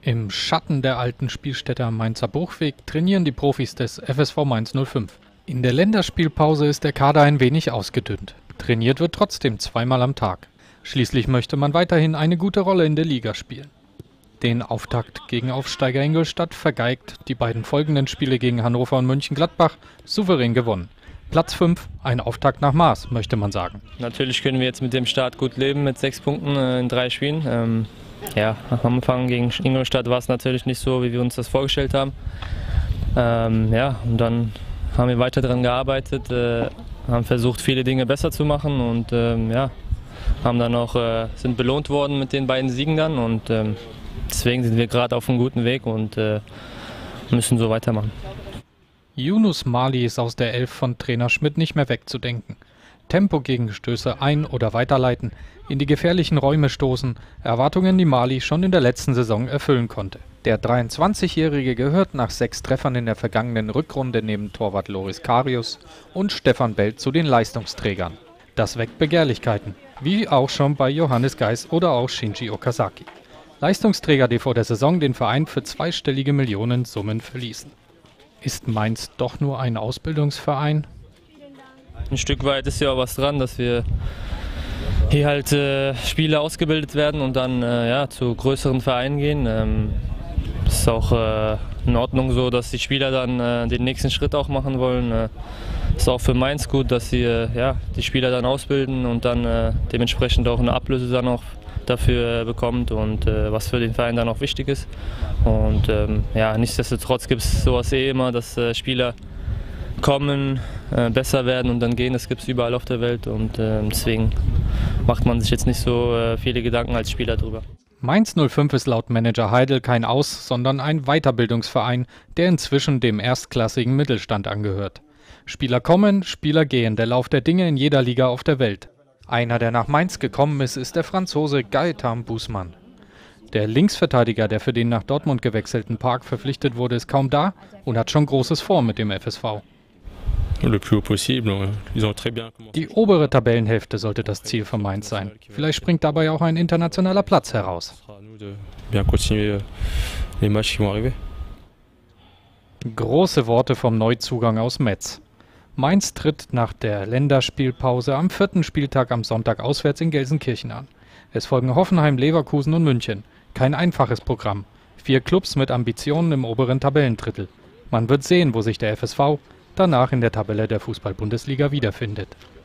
Im Schatten der alten Spielstätte am Mainzer Bruchweg trainieren die Profis des FSV Mainz 05. In der Länderspielpause ist der Kader ein wenig ausgedünnt. Trainiert wird trotzdem zweimal am Tag. Schließlich möchte man weiterhin eine gute Rolle in der Liga spielen. Den Auftakt gegen Aufsteiger Ingolstadt vergeigt, die beiden folgenden Spiele gegen Hannover und Mönchengladbach souverän gewonnen. Platz 5, ein Auftakt nach Maß, möchte man sagen. Natürlich können wir jetzt mit dem Start gut leben, mit 6 Punkten in 3 Spielen. Am Anfang gegen Ingolstadt war es natürlich nicht so, wie wir uns das vorgestellt haben. Und dann haben wir weiter daran gearbeitet, haben versucht, viele Dinge besser zu machen und haben dann auch, sind belohnt worden mit den beiden Siegen dann. Und deswegen sind wir gerade auf einem guten Weg und müssen so weitermachen. Yunus Mali ist aus der Elf von Trainer Schmidt nicht mehr wegzudenken. Tempo-Gegenstöße ein- oder weiterleiten, in die gefährlichen Räume stoßen, Erwartungen, die Mali schon in der letzten Saison erfüllen konnte. Der 23-Jährige gehört nach 6 Treffern in der vergangenen Rückrunde neben Torwart Loris Karius und Stefan Belt zu den Leistungsträgern. Das weckt Begehrlichkeiten, wie auch schon bei Johannes Geis oder auch Shinji Okazaki. Leistungsträger, die vor der Saison den Verein für zweistellige Millionensummen verließen. Ist Mainz doch nur ein Ausbildungsverein? Ein Stück weit ist ja auch was dran, dass wir hier halt Spieler ausgebildet werden und dann zu größeren Vereinen gehen. Es ist auch in Ordnung so, dass die Spieler dann den nächsten Schritt auch machen wollen. Ist auch für Mainz gut, dass sie die Spieler dann ausbilden und dann dementsprechend auch eine Ablöse dann auch dafür bekommt und was für den Verein dann auch wichtig ist. Und nichtsdestotrotz gibt es sowas immer, dass Spieler kommen, besser werden und dann gehen. Das gibt es überall auf der Welt und deswegen macht man sich jetzt nicht so viele Gedanken als Spieler drüber. Mainz 05 ist laut Manager Heidel kein Aus-, sondern ein Weiterbildungsverein, der inzwischen dem erstklassigen Mittelstand angehört. Spieler kommen, Spieler gehen, der Lauf der Dinge in jeder Liga auf der Welt. Einer, der nach Mainz gekommen ist der Franzose Gaëtan Bousman. Der Linksverteidiger, der für den nach Dortmund gewechselten Park verpflichtet wurde, ist kaum da und hat schon Großes vor mit dem FSV. Die obere Tabellenhälfte sollte das Ziel von Mainz sein. Vielleicht springt dabei auch ein internationaler Platz heraus. Große Worte vom Neuzugang aus Metz. Mainz tritt nach der Länderspielpause am 4. Spieltag am Sonntag auswärts in Gelsenkirchen an. Es folgen Hoffenheim, Leverkusen und München. Kein einfaches Programm. 4 Clubs mit Ambitionen im oberen Tabellendrittel. Man wird sehen, wo sich der FSV danach in der Tabelle der Fußball-Bundesliga wiederfindet.